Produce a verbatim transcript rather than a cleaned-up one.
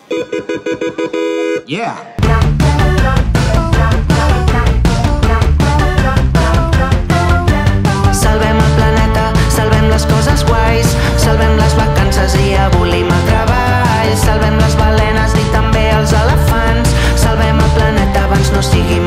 Yeah! Salvem el planeta, salvem les coses guais, salvem les vacances i abolim el treball, salvem les balenes i també els elefants, salvem el planeta abans no sigui